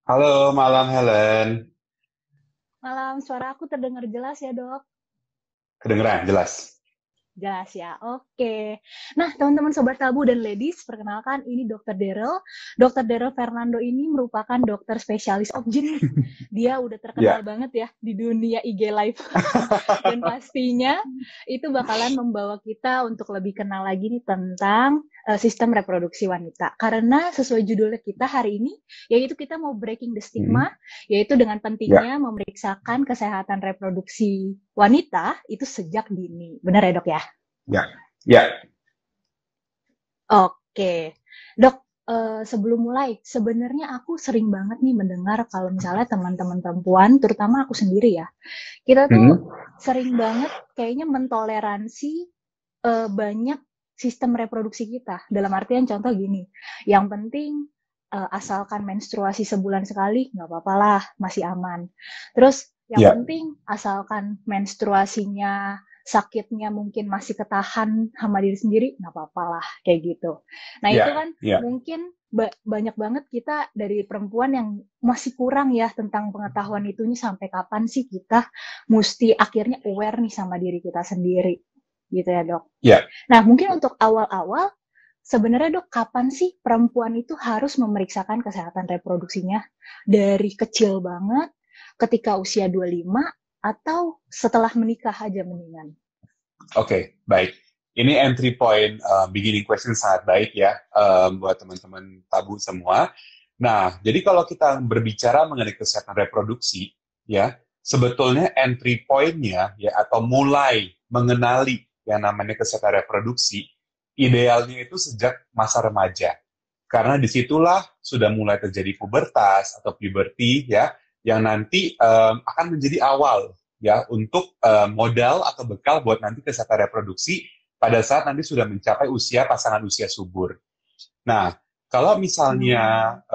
Halo, malam Helen. Malam, suara aku terdengar jelas ya, Dok? Kedengeran, jelas. Jelas ya, oke. Nah, teman-teman Sobat Tabu dan Ladies, perkenalkan ini Dokter Daryl. Dokter Daryl Fernando ini merupakan dokter spesialis objin nih. Dia udah terkenal Ya. banget ya di dunia IG Live. Dan pastinya itu bakalan membawa kita untuk lebih kenal lagi nih tentang sistem reproduksi wanita. Karena sesuai judulnya kita hari ini, yaitu kita mau breaking the Hmm. stigma, yaitu dengan Ya, pentingnya memeriksakan kesehatan reproduksi wanita itu sejak dini. Benar ya dok ya? ya, ya. Oke. Dok, sebelum mulai, sebenarnya aku sering banget nih mendengar kalau misalnya teman-teman perempuan, terutama aku sendiri ya, kita tuh Hmm. sering banget kayaknya mentoleransi banyak sistem reproduksi kita. Dalam artian contoh gini, yang penting asalkan menstruasi sebulan sekali, nggak apa-apa lah, masih aman. Terus yang Ya, penting asalkan menstruasinya sakitnya mungkin masih ketahan sama diri sendiri, nggak apa-apa lah, kayak gitu. Nah itu ya, kan ya. mungkin banyak banget kita dari perempuan yang masih kurang ya tentang pengetahuan itunya sampai kapan sih kita mesti akhirnya aware nih sama diri kita sendiri gitu ya dok. Ya. Nah mungkin untuk awal-awal sebenarnya dok kapan sih perempuan itu harus memeriksakan kesehatan reproduksinya dari kecil banget ketika usia 25 atau setelah menikah aja mendingan. Oke, baik. Ini entry point beginning question sangat baik ya buat teman-teman tabu semua. Nah, jadi kalau kita berbicara mengenai kesehatan reproduksi, ya, sebetulnya entry point-nya ya atau mulai mengenali yang namanya kesehatan reproduksi, idealnya itu sejak masa remaja. Karena disitulah sudah mulai terjadi pubertas atau puberty ya, yang nanti akan menjadi awal ya untuk modal atau bekal buat nanti kesehatan reproduksi pada saat nanti sudah mencapai usia pasangan usia subur. Nah, kalau misalnya Hmm.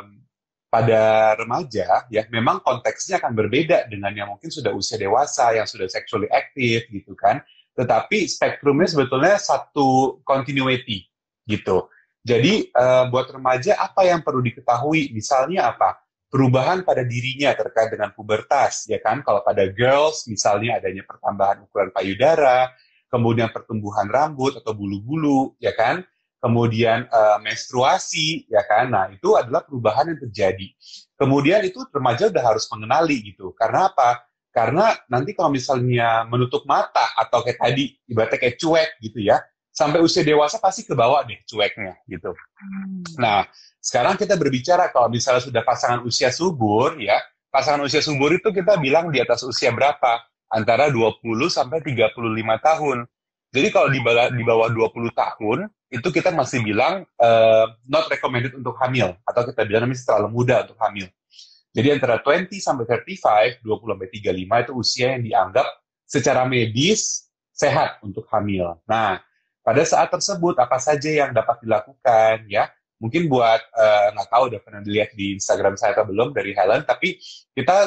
pada remaja ya memang konteksnya akan berbeda dengan yang mungkin sudah usia dewasa yang sudah sexually active gitu kan. Tetapi spektrumnya sebetulnya satu continuity gitu. Jadi buat remaja apa yang perlu diketahui? Misalnya apa? Perubahan pada dirinya terkait dengan pubertas, ya kan? Kalau pada girls, misalnya adanya pertambahan ukuran payudara, kemudian pertumbuhan rambut atau bulu-bulu, ya kan? Kemudian menstruasi, ya kan? Nah, itu adalah perubahan yang terjadi. Kemudian itu remaja udah harus mengenali gitu. Karena apa? Karena nanti kalau misalnya menutup mata atau kayak tadi, ibaratnya kayak cuek gitu ya, sampai usia dewasa pasti ke bawah deh cueknya gitu. Hmm. Nah, sekarang kita berbicara kalau misalnya sudah pasangan usia subur ya, pasangan usia subur itu kita bilang di atas usia berapa? Antara 20 sampai 35 tahun. Jadi kalau di bawah 20 tahun, itu kita masih bilang not recommended untuk hamil. Atau kita bilang masih terlalu muda untuk hamil. Jadi antara 20 sampai 35, 20 sampai 35 itu usia yang dianggap secara medis sehat untuk hamil. Nah, pada saat tersebut apa saja yang dapat dilakukan ya? Mungkin buat nggak tahu udah pernah dilihat di Instagram saya atau belum dari Helen, tapi kita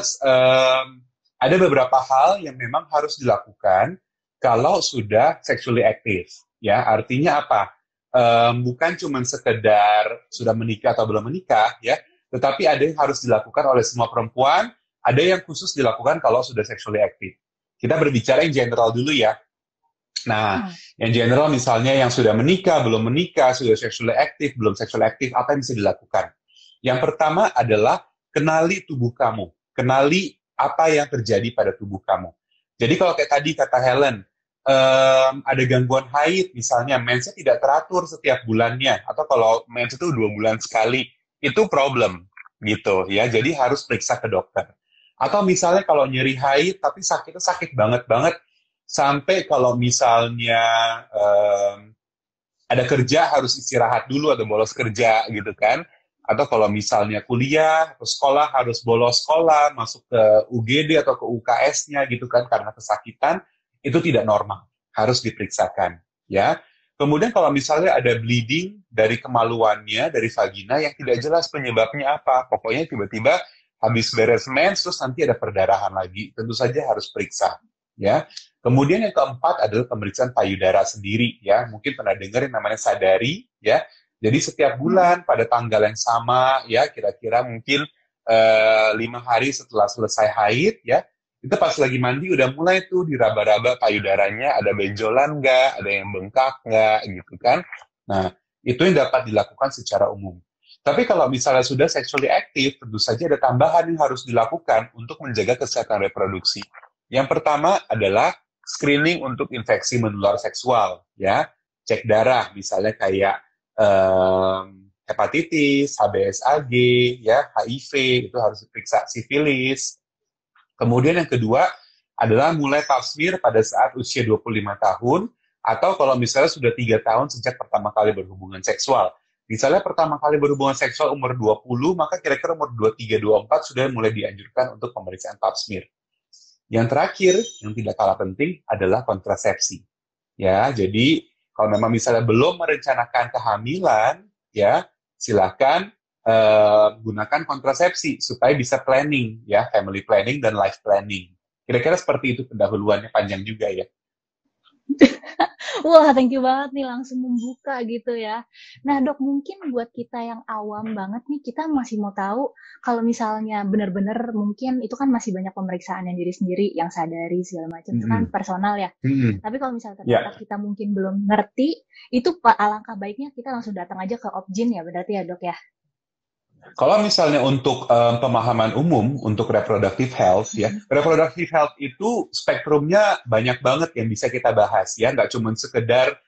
ada beberapa hal yang memang harus dilakukan kalau sudah sexually active. Ya, artinya apa? Bukan cuma sekedar sudah menikah atau belum menikah, ya, tetapi ada yang harus dilakukan oleh semua perempuan, ada yang khusus dilakukan kalau sudah sexually active. Kita berbicara yang general dulu ya. Nah, Hmm. yang general misalnya yang sudah menikah, sudah sexually active, belum sexually active, apa yang bisa dilakukan? Yang pertama adalah kenali tubuh kamu. Kenali apa yang terjadi pada tubuh kamu. Jadi kalau kayak tadi kata Helen, ada gangguan haid, misalnya mensnya tidak teratur setiap bulannya, atau kalau mens itu 2 bulan sekali, itu problem gitu ya. Jadi harus periksa ke dokter. Atau misalnya kalau nyeri haid tapi sakitnya sakit banget banget sampai kalau misalnya ada kerja harus istirahat dulu atau bolos kerja gitu kan, atau kalau misalnya kuliah atau sekolah harus bolos sekolah masuk ke UGD atau ke UKS-nya gitu kan karena kesakitan, itu tidak normal, harus diperiksakan ya. Kemudian kalau misalnya ada bleeding dari kemaluannya, dari vagina yang tidak jelas penyebabnya apa, pokoknya tiba-tiba habis beres mens terus nanti ada perdarahan lagi, tentu saja harus periksa ya. Kemudian yang keempat adalah pemeriksaan payudara sendiri ya. Mungkin pernah dengar yang namanya sadari ya. Jadi setiap Hmm. bulan pada tanggal yang sama ya, kira-kira mungkin 5 hari setelah selesai haid ya, itu pas lagi mandi udah mulai tuh diraba-raba payudaranya, ada benjolan nggak, ada yang bengkak nggak gitu kan. Nah, itu yang dapat dilakukan secara umum. Tapi kalau misalnya sudah sexually active, tentu saja ada tambahan yang harus dilakukan untuk menjaga kesehatan reproduksi. Yang pertama adalah screening untuk infeksi menular seksual, ya. Cek darah, misalnya kayak hepatitis, HBsAg, ya, HIV, itu harus diperiksa, sifilis. Kemudian yang kedua adalah mulai pap smear pada saat usia 25 tahun, atau kalau misalnya sudah 3 tahun sejak pertama kali berhubungan seksual. Misalnya pertama kali berhubungan seksual umur 20, maka kira-kira umur 23-24 sudah mulai dianjurkan untuk pemeriksaan pap smear. Yang terakhir, yang tidak kalah penting adalah kontrasepsi. Ya, jadi kalau memang misalnya belum merencanakan kehamilan, ya silakan gunakan kontrasepsi supaya bisa planning, ya family planning dan life planning. Kira-kira seperti itu, pendahuluannya panjang juga ya. Wah, thank you banget nih, langsung membuka gitu ya. Nah, Dok, mungkin buat kita yang awam banget nih, kita masih mau tahu kalau misalnya benar-benar mungkin itu kan masih banyak pemeriksaan yang diri sendiri, yang sadari segala macam, itu kan personal ya. Tapi kalau misalnya ternyata kita mungkin belum ngerti, itu alangkah baiknya kita langsung datang aja ke Opjin ya, berarti ya, Dok ya? Kalau misalnya untuk pemahaman umum untuk reproductive health, ya, reproductive health itu spektrumnya banyak banget yang bisa kita bahas, ya, nggak cuma sekedar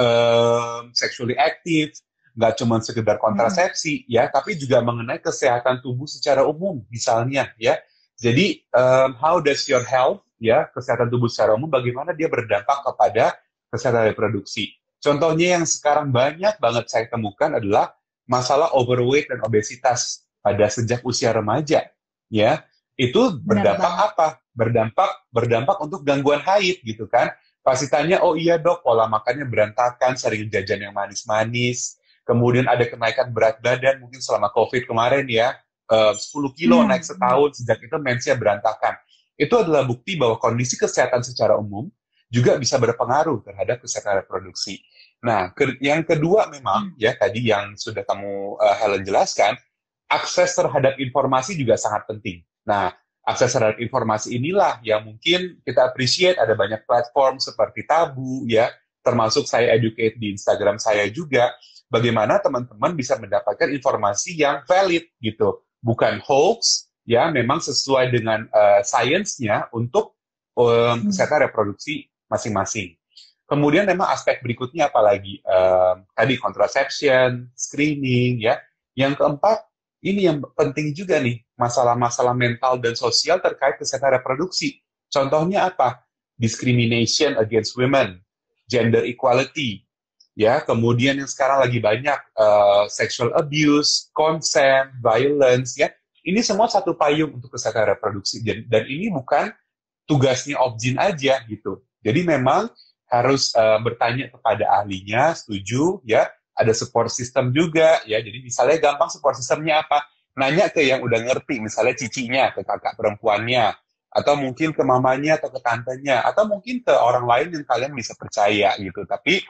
sexually active, nggak cuma sekedar kontrasepsi, ya, tapi juga mengenai kesehatan tubuh secara umum, misalnya, ya. Jadi, how does your health, ya, kesehatan tubuh secara umum, bagaimana dia berdampak kepada kesehatan reproduksi. Contohnya yang sekarang banyak banget saya temukan adalah masalah overweight dan obesitas pada sejak usia remaja, ya, itu berdampak apa? Berdampak untuk gangguan haid gitu kan. Pasti tanya, oh iya dok, pola makannya berantakan, sering jajan yang manis-manis, kemudian ada kenaikan berat badan mungkin selama COVID kemarin ya, 10 kilo naik setahun, sejak itu mensnya berantakan. Itu adalah bukti bahwa kondisi kesehatan secara umum juga bisa berpengaruh terhadap kesehatan reproduksi. Nah, yang kedua memang, ya tadi yang sudah kamu Helen jelaskan, akses terhadap informasi juga sangat penting. Nah, akses terhadap informasi inilah yang mungkin kita appreciate, ada banyak platform seperti Tabu, ya, termasuk saya educate di Instagram saya juga, bagaimana teman-teman bisa mendapatkan informasi yang valid, gitu. Bukan hoax, ya, memang sesuai dengan science-nya untuk kesehatan reproduksi masing-masing. Kemudian memang aspek berikutnya apalagi tadi contraception, screening, ya. Yang keempat, ini yang penting juga nih, masalah-masalah mental dan sosial terkait kesehatan reproduksi. Contohnya apa? Discrimination against women, gender equality, ya. Kemudian yang sekarang lagi banyak sexual abuse, consent, violence, ya. Ini semua satu payung untuk kesehatan reproduksi dan ini bukan tugasnya Opjin aja gitu. Jadi memang harus bertanya kepada ahlinya, setuju, ya, ada support system juga, ya, jadi misalnya gampang support systemnya apa? Nanya ke yang udah ngerti, misalnya cicinya, ke kakak perempuannya, atau mungkin ke mamanya atau ke tantenya, atau mungkin ke orang lain yang kalian bisa percaya, gitu, tapi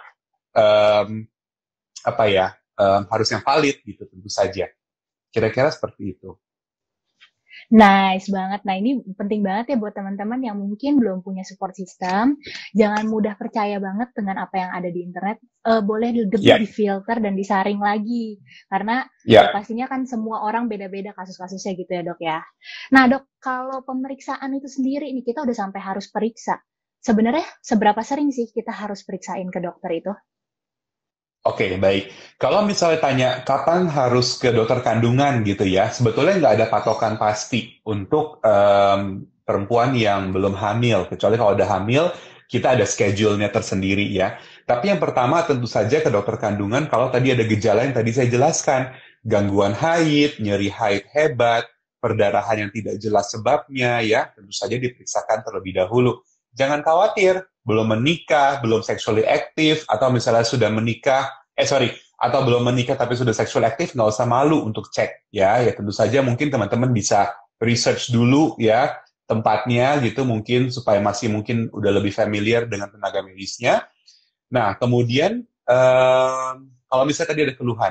harus yang valid, gitu, tentu saja. Kira-kira seperti itu. Nice banget. Nah, ini penting banget ya buat teman-teman yang mungkin belum punya support system. Jangan mudah percaya banget dengan apa yang ada di internet. Boleh difilter dan disaring lagi. Karena pastinya kan semua orang beda-beda kasus-kasusnya gitu ya, Dok ya. Nah, Dok, kalau pemeriksaan itu sendiri nih, kita udah sampai harus periksa. Sebenarnya seberapa sering sih kita harus periksain ke dokter itu? Oke, baik. Kalau misalnya tanya kapan harus ke dokter kandungan gitu ya, sebetulnya nggak ada patokan pasti untuk perempuan yang belum hamil. Kecuali kalau udah hamil, kita ada schedule-nya tersendiri ya. Tapi yang pertama tentu saja ke dokter kandungan kalau tadi ada gejala yang tadi saya jelaskan. Gangguan haid, nyeri haid hebat, perdarahan yang tidak jelas sebabnya ya, tentu saja diperiksakan terlebih dahulu. Jangan khawatir, belum menikah, belum sexually active, atau misalnya sudah menikah, atau belum menikah tapi sudah sexually active, nggak usah malu untuk cek, ya tentu saja mungkin teman-teman bisa research dulu ya tempatnya gitu mungkin supaya masih mungkin udah lebih familiar dengan tenaga medisnya. Nah kemudian kalau misalnya tadi ada keluhan,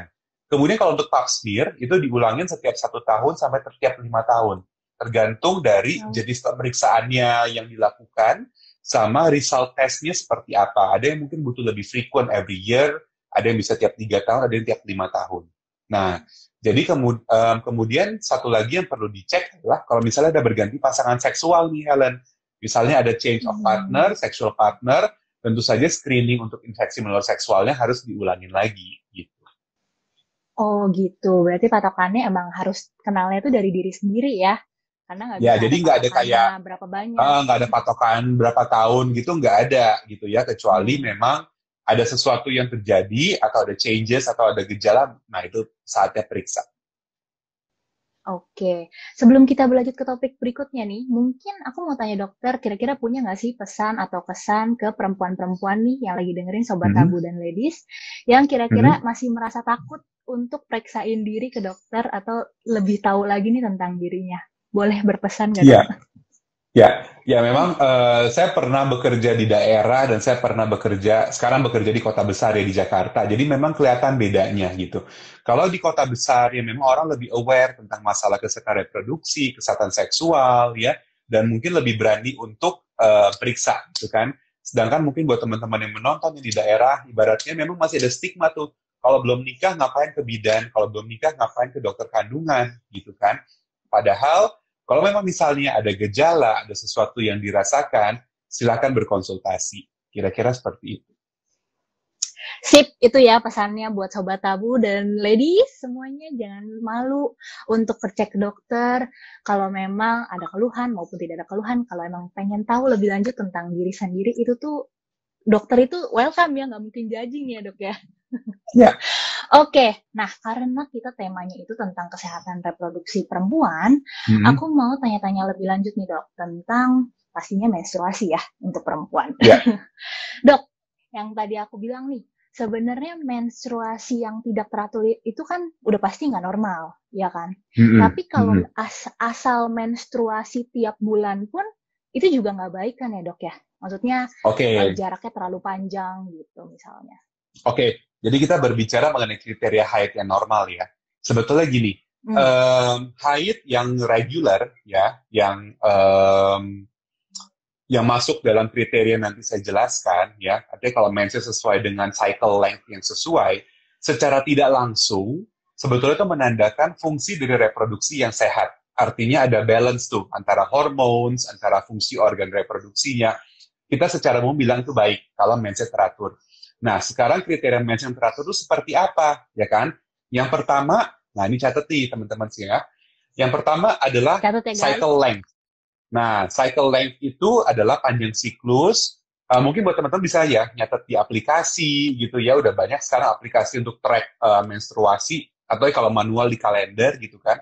Kemudian kalau untuk pap smear, itu diulangin setiap 1 tahun sampai setiap 5 tahun. Tergantung dari jenis pemeriksaannya yang dilakukan, sama result testnya seperti apa. Ada yang mungkin butuh lebih frequent every year, ada yang bisa tiap 3 tahun, ada yang tiap 5 tahun. Nah, jadi kemudian satu lagi yang perlu dicek adalah kalau misalnya ada berganti pasangan seksual nih, Helen. Misalnya ada change of partner, sexual partner, tentu saja screening untuk infeksi menular seksualnya harus diulangin lagi. Gitu. Oh gitu, berarti patokannya emang harus kenalnya itu dari diri sendiri ya, karena nggak Ya, bisa jadi ada nggak ada patokannya kayak berapa banyak. nggak ada patokan berapa tahun gitu, nggak ada gitu ya, kecuali memang ada sesuatu yang terjadi atau ada changes atau ada gejala, nah itu saatnya periksa. Oke, sebelum kita berlanjut ke topik berikutnya nih, mungkin aku mau tanya dokter, kira-kira punya nggak sih pesan atau kesan ke perempuan-perempuan nih yang lagi dengerin Sobat Tabu dan Ladies, yang kira-kira masih merasa takut untuk periksain diri ke dokter atau lebih tahu lagi nih tentang dirinya? Boleh berpesan nggak dok? Ya, memang saya pernah bekerja di daerah dan saya pernah sekarang bekerja di kota besar ya di Jakarta. Jadi memang kelihatan bedanya gitu. Kalau di kota besar ya memang orang lebih aware tentang masalah kesehatan reproduksi, kesehatan seksual ya, dan mungkin lebih berani untuk periksa gitu kan. Sedangkan mungkin buat teman-teman yang menonton di daerah, ibaratnya memang masih ada stigma tuh. Kalau belum nikah ngapain ke bidan, kalau belum nikah ngapain ke dokter kandungan gitu kan. Padahal kalau memang misalnya ada gejala, ada sesuatu yang dirasakan, silakan berkonsultasi. Kira-kira seperti itu. Sip, itu ya pesannya buat Sobat Tabu dan Ladies semuanya, jangan malu untuk cek ke dokter kalau memang ada keluhan maupun tidak ada keluhan. Kalau emang pengen tahu lebih lanjut tentang diri sendiri, itu tuh dokter itu welcome ya, nggak mungkin judging ya dok ya. Ya. Oke, nah karena kita temanya itu tentang kesehatan reproduksi perempuan, aku mau tanya-tanya lebih lanjut nih dok, tentang pastinya menstruasi ya untuk perempuan. Ya. Dok, yang tadi aku bilang nih, sebenarnya menstruasi yang tidak teratur itu kan udah pasti nggak normal, ya kan? Tapi kalau asal menstruasi tiap bulan pun, itu juga nggak baik kan ya dok ya? Maksudnya jaraknya terlalu panjang gitu misalnya. Oke, jadi kita berbicara mengenai kriteria haid yang normal ya. Sebetulnya gini, haid yang regular ya, yang masuk dalam kriteria nanti saya jelaskan ya, artinya kalau mensnya sesuai dengan cycle length yang sesuai, secara tidak langsung sebetulnya itu menandakan fungsi dari reproduksi yang sehat. Artinya ada balance tuh antara hormones, antara fungsi organ reproduksinya. Kita secara umum bilang itu baik kalau mensnya teratur. Nah, sekarang kriteria mens yang teratur itu seperti apa, ya kan? Yang pertama, nah ini catat nih teman-teman sih ya. Yang pertama adalah cycle length. Nah, cycle length itu adalah panjang siklus. Mungkin buat teman-teman bisa ya nyatet di aplikasi gitu ya. Udah banyak sekarang aplikasi untuk track menstruasi atau kalau manual di kalender gitu kan.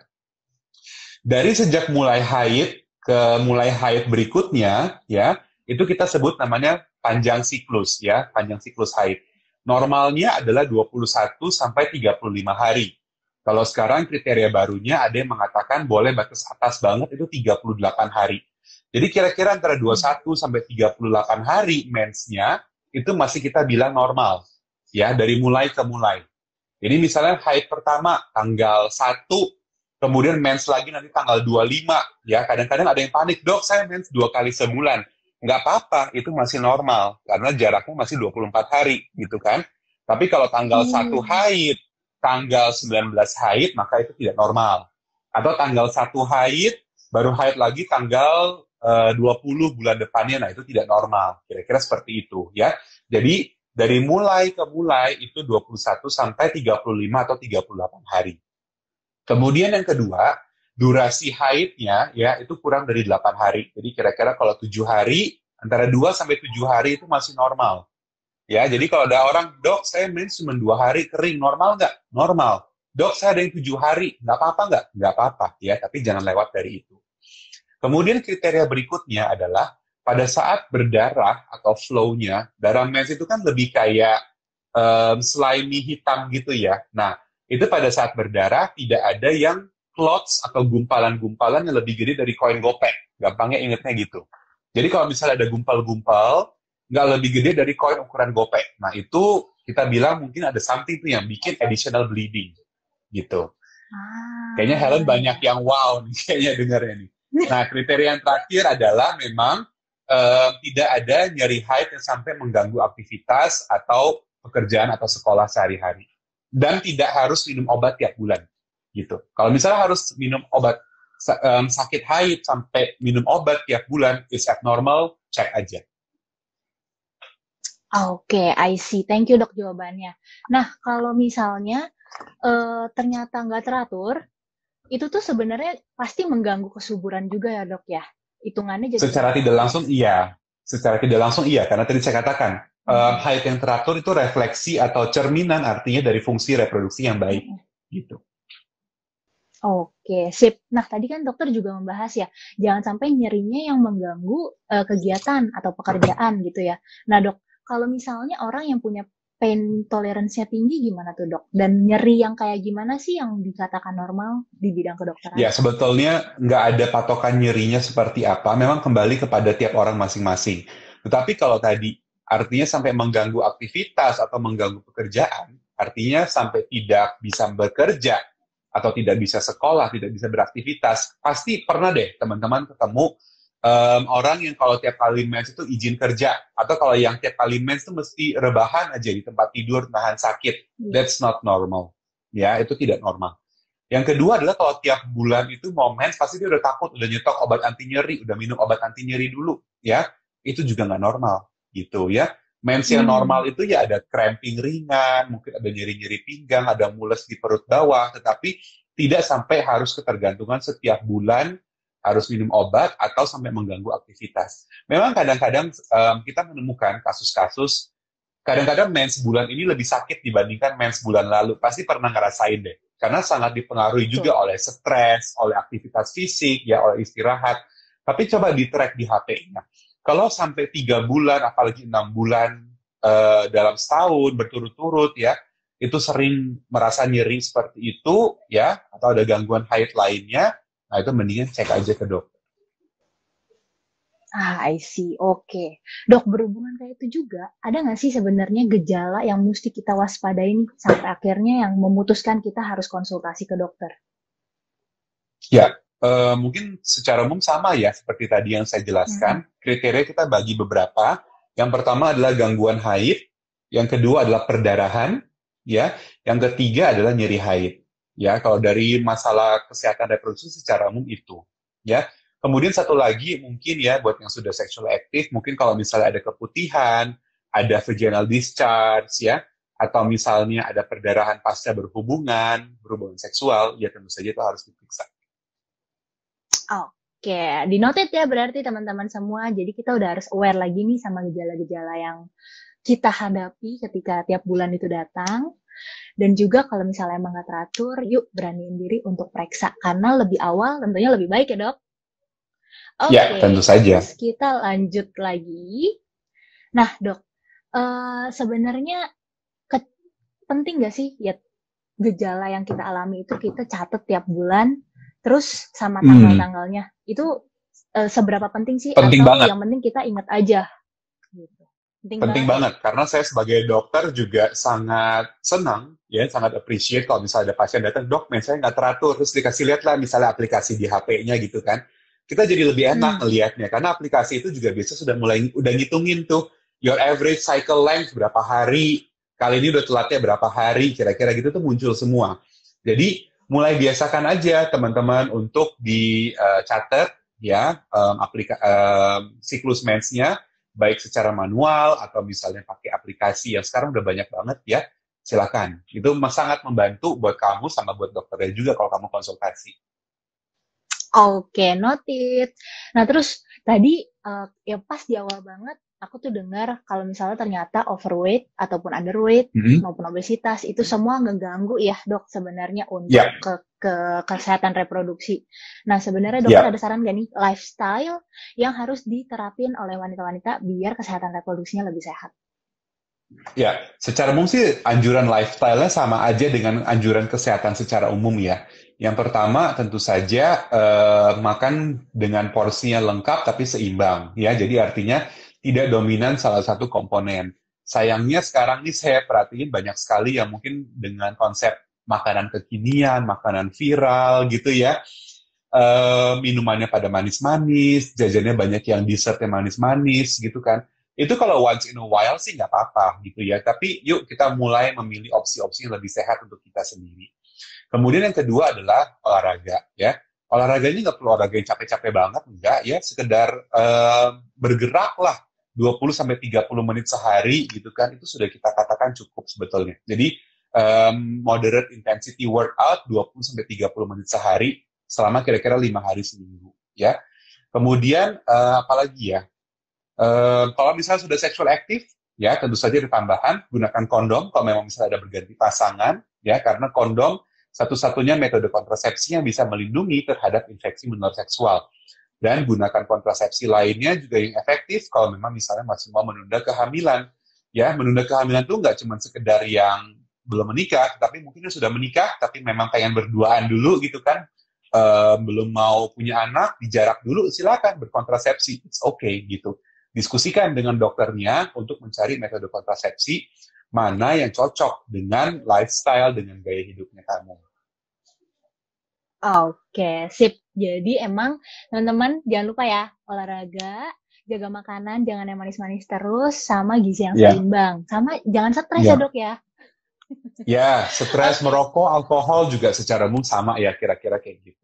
Dari sejak mulai haid ke mulai haid berikutnya ya, itu kita sebut namanya panjang siklus ya, panjang siklus haid. Normalnya adalah 21 sampai 35 hari. Kalau sekarang kriteria barunya ada yang mengatakan boleh batas atas banget itu 38 hari. Jadi kira-kira antara 21 sampai 38 hari mensnya itu masih kita bilang normal. Ya, dari mulai ke mulai. Jadi misalnya haid pertama tanggal 1, kemudian mens lagi nanti tanggal 25. Ya, kadang-kadang ada yang panik, dok saya mens 2 kali sebulan. Nggak apa-apa, itu masih normal. Karena jaraknya masih 24 hari, gitu kan. Tapi kalau tanggal 1 haid, tanggal 19 haid, maka itu tidak normal. Atau tanggal 1 haid, baru haid lagi tanggal 20 bulan depannya, nah itu tidak normal. Kira-kira seperti itu, ya. Jadi, dari mulai ke mulai, itu 21 sampai 35 atau 38 hari. Kemudian yang kedua, durasi haidnya ya itu kurang dari 8 hari. Jadi kira-kira kalau 7 hari, antara 2 sampai 7 hari itu masih normal. Ya, jadi kalau ada orang, dok saya mens cuma 2 hari kering, normal nggak? Normal. Dok saya ada yang 7 hari, nggak apa-apa nggak? Nggak apa-apa, ya, tapi jangan lewat dari itu. Kemudian kriteria berikutnya adalah pada saat berdarah atau flow-nya, darah mens itu kan lebih kayak slimy hitam gitu ya. Nah, itu pada saat berdarah tidak ada yang clots atau gumpalan-gumpalan yang lebih gede dari koin gopek. Gampangnya ingetnya gitu. Jadi kalau misalnya ada gumpal-gumpal, nggak lebih gede dari koin ukuran gopek. Nah, itu kita bilang mungkin ada something tuh yang bikin additional bleeding. gitu. Kayaknya Ah, Helen banyak ya. yang wow nih, kayaknya dengarnya nih. Nah, kriteria yang terakhir adalah memang tidak ada nyeri haid yang sampai mengganggu aktivitas atau pekerjaan atau sekolah sehari-hari. Dan tidak harus minum obat tiap bulan. Gitu. Kalau misalnya harus minum obat sakit haid sampai minum obat tiap bulan is abnormal, cek aja. Oke, I see. Thank you dok jawabannya. Nah, kalau misalnya ternyata nggak teratur, itu tuh sebenarnya pasti mengganggu kesuburan juga ya dok ya. Hitungannya jadi Secara tidak berkurang nggak langsung sih? iya. Secara tidak langsung iya, karena tadi saya katakan, Mm-mm. haid yang teratur itu refleksi atau cerminan artinya dari fungsi reproduksi yang baik. Mm-mm. Gitu. Oke, sip. Nah, tadi kan dokter juga membahas ya, jangan sampai nyerinya yang mengganggu kegiatan atau pekerjaan gitu ya. Nah, dok, kalau misalnya orang yang punya pain tolerance-nya tinggi gimana tuh, dok? Dan nyeri yang kayak gimana sih yang dikatakan normal di bidang kedokteran? Ya, sebetulnya nggak ada patokan nyerinya seperti apa. Memang kembali kepada tiap orang masing-masing. Tetapi kalau tadi artinya sampai mengganggu aktivitas atau mengganggu pekerjaan, artinya sampai tidak bisa bekerja atau tidak bisa sekolah, tidak bisa beraktivitas, pasti pernah deh teman-teman ketemu orang yang kalau tiap kali mens itu izin kerja, atau kalau yang tiap kali mens itu mesti rebahan aja di tempat tidur, nahan sakit. Iya. That's not normal. Ya, itu tidak normal. Yang kedua adalah kalau tiap bulan itu mau mens, pasti dia udah takut, udah nyetok obat anti nyeri, udah minum obat anti nyeri dulu, ya. Itu juga nggak normal, gitu ya. Mens yang Hmm. normal itu ya ada cramping ringan, mungkin ada nyeri-nyeri pinggang, ada mules di perut bawah, tetapi tidak sampai harus ketergantungan setiap bulan harus minum obat atau sampai mengganggu aktivitas. Memang kadang-kadang kita menemukan kasus-kasus kadang-kadang mens bulan ini lebih sakit dibandingkan mens bulan lalu. Pasti pernah ngerasain deh. Karena sangat dipengaruhi juga Betul. oleh stres, oleh aktivitas fisik, ya, oleh istirahat. Tapi coba di-track di HP-nya. Kalau sampai 3 bulan, apalagi 6 bulan dalam setahun berturut-turut ya, itu sering merasa nyeri seperti itu ya, atau ada gangguan haid lainnya, nah itu mendingan cek aja ke dokter. Ah, I see. Oke. Dok, berhubungan kayak itu juga, ada nggak sih sebenarnya gejala yang mesti kita waspadain sampai akhirnya yang memutuskan kita harus konsultasi ke dokter? Ya, mungkin secara umum sama ya, seperti tadi yang saya Mm-mm. jelaskan. Kriteria kita bagi beberapa. Yang pertama adalah gangguan haid, yang kedua adalah perdarahan, ya. Yang ketiga adalah nyeri haid. Ya, kalau dari masalah kesehatan reproduksi secara umum itu, ya. Kemudian satu lagi mungkin ya buat yang sudah sexually active, mungkin kalau misalnya ada keputihan, ada vaginal discharge, ya, atau misalnya ada perdarahan pasca berhubungan seksual, ya tentu saja itu harus diperiksa. Oke, dinoted ya berarti teman-teman semua. Jadi kita udah harus aware lagi nih sama gejala-gejala yang kita hadapi ketika tiap bulan itu datang. Dan juga kalau misalnya emang nggak teratur, yuk beraniin diri untuk periksa. Karena lebih awal tentunya lebih baik ya dok. Ya, tentu Oke, saja. terus kita lanjut lagi. Nah dok, sebenarnya penting nggak sih ya gejala yang kita alami itu kita catat tiap bulan, terus sama Hmm, tanggal-tanggalnya. Itu seberapa penting sih penting atau banget. yang penting kita ingat aja gitu. Penting Penting banget ya. banget. Karena saya sebagai dokter juga sangat senang, ya, sangat appreciate kalau misalnya ada pasien datang, dok, saya nggak teratur. Terus dikasih lihat lah misalnya aplikasi di HP-nya gitu kan. Kita jadi lebih enak Hmm. ngelihatnya. Karena aplikasi itu juga biasa sudah mulai, udah ngitungin tuh, your average cycle length berapa hari, kali ini udah telatnya berapa hari, kira-kira gitu tuh muncul semua. Jadi, mulai biasakan aja teman-teman untuk dicatat, ya, siklus mensnya, baik secara manual atau misalnya pakai aplikasi yang sekarang udah banyak banget ya, silakan. Itu sangat membantu buat kamu sama buat dokternya juga kalau kamu konsultasi. Oke, noted. Nah, terus tadi ya pas di awal banget aku tuh dengar kalau misalnya ternyata overweight ataupun underweight Mm-hmm. maupun obesitas itu semua ngeganggu ya, Dok, sebenarnya Ya, untuk ke kesehatan reproduksi. Nah, sebenarnya dokter ada ya, saran gak nih lifestyle yang harus diterapin oleh wanita-wanita biar kesehatan reproduksinya lebih sehat? ya. Secara umum sih anjuran lifestyle-nya sama aja dengan anjuran kesehatan secara umum ya. Yang pertama tentu saja makan dengan porsinya lengkap tapi seimbang ya. Jadi artinya tidak dominan salah satu komponen. Sayangnya sekarang ini saya perhatiin banyak sekali yang mungkin dengan konsep makanan kekinian, makanan viral gitu ya. Minumannya pada manis-manis, jajannya banyak yang dessert yang manis-manis gitu kan. Itu kalau once in a while sih nggak apa-apa gitu ya. Tapi yuk kita mulai memilih opsi-opsi yang lebih sehat untuk kita sendiri. Kemudian yang kedua adalah olahraga ya. Olahraga ini nggak perlu olahraga yang capek-capek banget, enggak ya. Sekedar bergerak lah 20 sampai 30 menit sehari gitu kan. Itu sudah kita katakan cukup sebetulnya. Jadi moderate intensity workout 20 sampai 30 menit sehari selama kira-kira 5 hari seminggu ya. Kemudian apalagi ya? Kalau misalnya sudah seksual aktif ya tentu saja ada tambahan gunakan kondom kalau memang misalnya ada berganti pasangan ya karena kondom satu-satunya metode kontrasepsi yang bisa melindungi terhadap infeksi menular seksual. Dan gunakan kontrasepsi lainnya juga yang efektif kalau memang misalnya masih mau menunda kehamilan. Ya, menunda kehamilan itu nggak cuma sekedar yang belum menikah, tapi mungkin sudah menikah, tapi memang pengen berduaan dulu gitu kan, belum mau punya anak, dijarak dulu, silakan berkontrasepsi, it's okay gitu. Diskusikan dengan dokternya untuk mencari metode kontrasepsi mana yang cocok dengan lifestyle, dengan gaya hidupnya kamu. Oke, sip. Jadi emang teman-teman jangan lupa ya, olahraga, jaga makanan, jangan yang manis-manis terus, sama gizi yang seimbang. Sama jangan stres ya dok ya. Ya, stres, merokok, alkohol juga secara umum sama ya, kira-kira kayak gitu.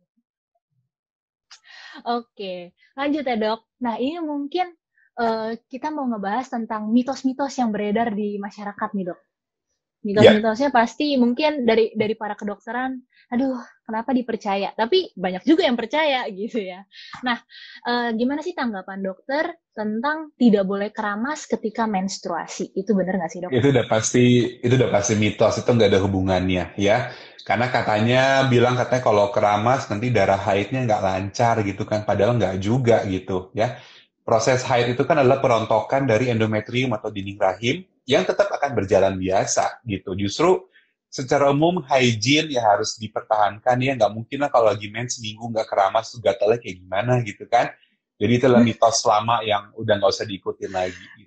Oke, lanjut ya dok. Nah ini mungkin kita mau ngebahas tentang mitos-mitos yang beredar di masyarakat nih dok. Mitos-mitosnya pasti mungkin dari para kedokteran, aduh kenapa dipercaya? Tapi banyak juga yang percaya gitu ya. Nah, gimana sih tanggapan dokter tentang tidak boleh keramas ketika menstruasi? Itu benar nggak sih dok? Itu udah pasti mitos, itu nggak ada hubungannya ya. Karena katanya kalau keramas nanti darah haidnya nggak lancar gitu kan, padahal nggak juga gitu ya. Proses haid itu kan adalah perontokan dari endometrium atau dinding rahim yang tetap akan berjalan biasa gitu. Justru secara umum hygiene ya harus dipertahankan ya, nggak mungkin lah kalau lagi mens seminggu nggak keramas tuh gatalnya kayak gimana gitu kan. Jadi itulah mitos lama yang udah nggak usah diikutin lagi gitu.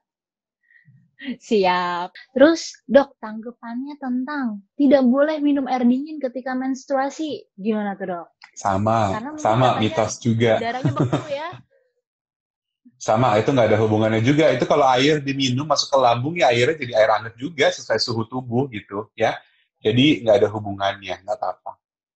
Siap. Terus dok, tanggapannya tentang tidak boleh minum air dingin ketika menstruasi. Gimana tuh dok? Karena mungkin Sama katanya mitos juga. darahnya beku ya. Sama, itu nggak ada hubungannya juga. Itu kalau air diminum masuk ke lambung ya airnya jadi air hangat juga sesuai suhu tubuh gitu ya. Jadi nggak ada hubungannya, nggak apa-apa.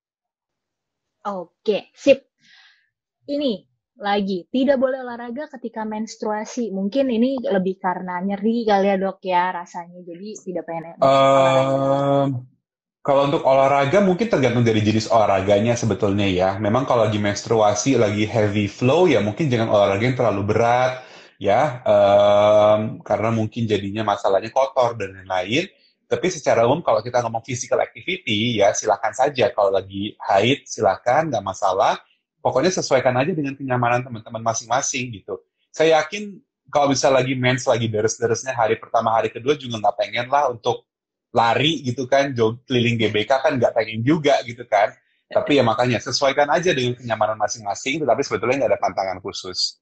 Oke, sip. Ini lagi, tidak boleh olahraga ketika menstruasi. Mungkin ini lebih karena nyeri kali ya dok ya rasanya. Jadi tidak pengen olahraga. Kalau untuk olahraga mungkin tergantung dari jenis olahraganya sebetulnya ya. Memang kalau lagi menstruasi, lagi heavy flow ya mungkin jangan olahraga yang terlalu berat ya, karena mungkin jadinya masalahnya kotor dan lain-lain. Tapi secara umum kalau kita ngomong physical activity ya silakan saja. Kalau lagi haid silakan, nggak masalah. Pokoknya sesuaikan aja dengan kenyamanan teman-teman masing-masing gitu. Saya yakin kalau bisa lagi mens, lagi deres-deresnya hari pertama, hari kedua juga nggak pengen lah untuk lari gitu kan, keliling GBK kan nggak pengen juga gitu kan. Tapi ya makanya sesuaikan aja dengan kenyamanan masing-masing, tetapi sebetulnya nggak ada pantangan khusus.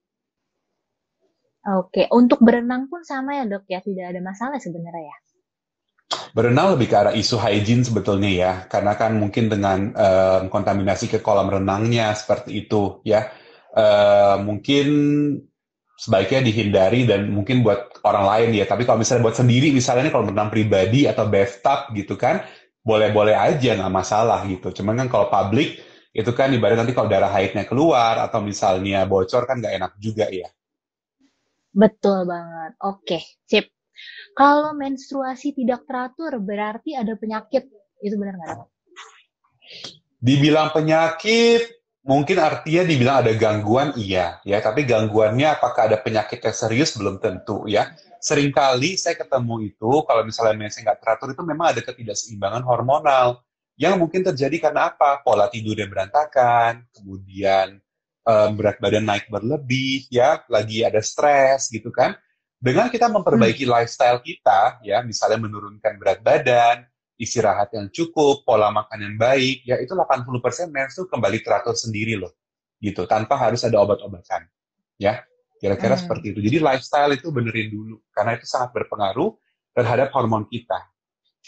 Oke, untuk berenang pun sama ya dok ya, tidak ada masalah sebenarnya ya. Berenang lebih ke arah isu hygiene sebetulnya ya, karena kan mungkin dengan kontaminasi ke kolam renangnya seperti itu ya, mungkin sebaiknya dihindari dan mungkin buat orang lain ya. Tapi kalau misalnya buat sendiri, misalnya kalau berenang pribadi atau bathtub gitu kan, boleh-boleh aja nggak masalah gitu. Cuman kan kalau publik itu kan ibarat nanti kalau darah haidnya keluar atau misalnya bocor kan nggak enak juga ya. Betul banget. Oke, sip. Kalau menstruasi tidak teratur berarti ada penyakit. Itu benar nggak dok? Dibilang penyakit, mungkin artinya dibilang ada gangguan, iya. Ya, tapi gangguannya apakah ada penyakit yang serius, belum tentu, ya. Seringkali saya ketemu itu, kalau misalnya mensnya nggak teratur, itu memang ada ketidakseimbangan hormonal. Yang mungkin terjadi karena apa? Pola tidurnya berantakan, kemudian berat badan naik berlebih, ya, lagi ada stres, gitu kan. Dengan kita memperbaiki lifestyle kita, ya, misalnya menurunkan berat badan, istirahat yang cukup, pola makan yang baik, ya itu 80% mens tuh kembali teratur sendiri loh. Gitu, tanpa harus ada obat-obatan. Ya, kira-kira seperti itu. Jadi lifestyle itu benerin dulu, karena itu sangat berpengaruh terhadap hormon kita.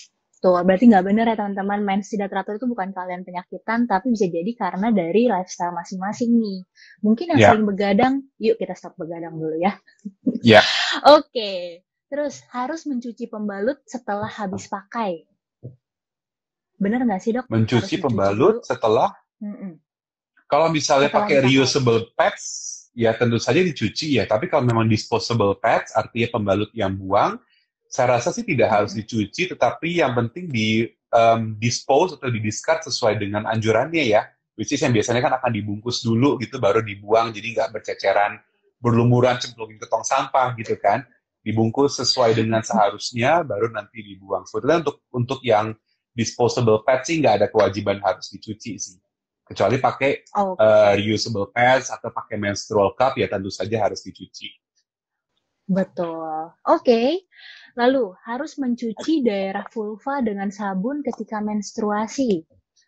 Tuh, berarti nggak benar ya teman-teman, mens tidak teratur itu bukan kalian penyakitan, tapi bisa jadi karena dari lifestyle masing-masing nih. Mungkin yang Ya, sering begadang, yuk kita stop begadang dulu ya. ya, Oke, terus harus mencuci pembalut setelah habis pakai. Bener nggak sih dok? Harus mencuci dicuci dulu pembalut setelah. mm-mm, Kalau misalnya setelah pakai dipakai. reusable pads, ya tentu saja dicuci ya. Tapi kalau memang disposable pads, artinya pembalut yang buang, saya rasa sih tidak harus Mm-mm. dicuci, tetapi yang penting di dispose atau di-discard sesuai dengan anjurannya ya. Which is yang biasanya kan akan dibungkus dulu gitu, baru dibuang, jadi nggak berceceran, berlumuran, cemplungin ke tong sampah gitu kan. Dibungkus sesuai dengan seharusnya, baru nanti dibuang. Sebetulnya untuk yang disposable pads sih nggak ada kewajiban harus dicuci sih. Kecuali pakai Oke, reusable pads atau pakai menstrual cup ya tentu saja harus dicuci. betul. Oke, lalu harus mencuci daerah vulva dengan sabun ketika menstruasi.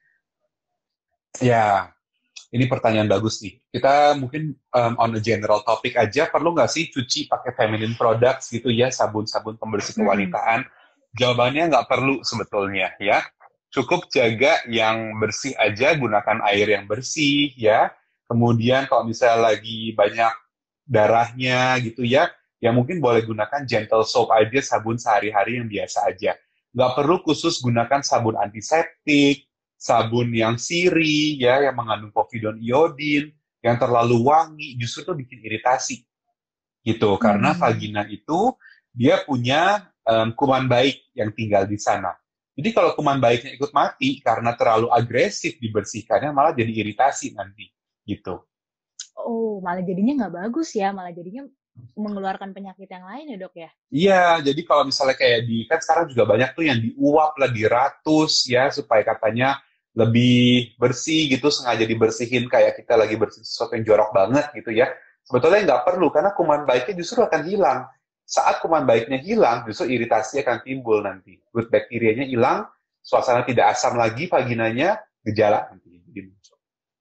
Ya, ini pertanyaan bagus nih. Kita mungkin on a general topic aja, perlu nggak sih cuci pakai feminine products gitu ya, sabun-sabun pembersih Mm-mm. kewanitaan? Jawabannya nggak perlu sebetulnya ya. Cukup jaga yang bersih aja, gunakan air yang bersih ya. Kemudian kalau misalnya lagi banyak darahnya gitu ya mungkin boleh gunakan gentle soap aja, sabun sehari-hari yang biasa aja. Nggak perlu khusus gunakan sabun antiseptik, sabun yang siri, ya, yang mengandung povidon iodin, yang terlalu wangi, justru tuh bikin iritasi gitu. Karena Hmm. vagina itu dia punya kuman baik yang tinggal di sana. Jadi kalau kuman baiknya ikut mati karena terlalu agresif dibersihkannya, malah jadi iritasi nanti gitu. Oh, malah jadinya nggak bagus ya, malah jadinya mengeluarkan penyakit yang lain ya dok ya. Iya, jadi kalau misalnya kayak kan sekarang juga banyak tuh yang diuap lah, diratus ya, supaya katanya lebih bersih gitu, sengaja dibersihin kayak kita lagi bersih sesuatu yang jorok banget gitu ya. Sebetulnya nggak perlu, karena kuman baiknya justru akan hilang. Saat kuman baiknya hilang, justru iritasi akan timbul nanti. Good bakterianya hilang, suasana tidak asam lagi vaginanya, gejala nanti. Jadi muncul.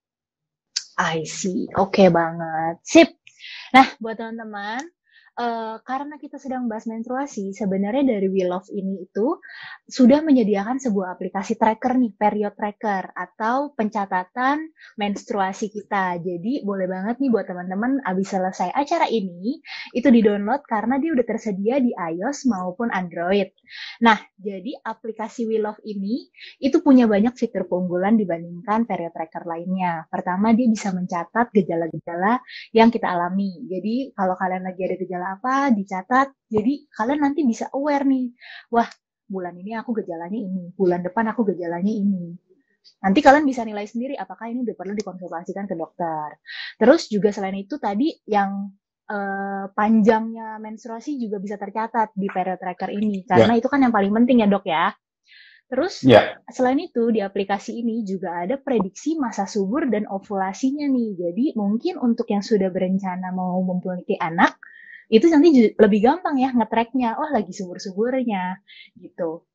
I see, oke banget. Sip. Nah, buat teman-teman, karena kita sedang bahas menstruasi, sebenarnya dari We Love ini itu sudah menyediakan sebuah aplikasi tracker nih, period tracker atau pencatatan menstruasi kita. Jadi boleh banget nih buat teman-teman abis selesai acara ini, itu di-download karena dia udah tersedia di iOS maupun Android. Nah, jadi aplikasi We Love ini itu punya banyak fitur keunggulan dibandingkan period tracker lainnya. Pertama, dia bisa mencatat gejala-gejala yang kita alami. Jadi kalau kalian lagi ada gejala apa, dicatat. Jadi kalian nanti bisa aware nih. Wah, bulan ini aku gejalanya ini. Bulan depan aku gejalanya ini. Nanti kalian bisa nilai sendiri apakah ini udah perlu dikonsultasikan ke dokter. Terus juga selain itu tadi yang panjangnya menstruasi juga bisa tercatat di period tracker ini. Karena Ya, itu kan yang paling penting ya dok ya. Terus ya, selain itu di aplikasi ini juga ada prediksi masa subur dan ovulasinya nih. Jadi mungkin untuk yang sudah berencana mau memiliki anak itu nanti lebih gampang ya nge-tracknya. Oh lagi subur-suburnya gitu.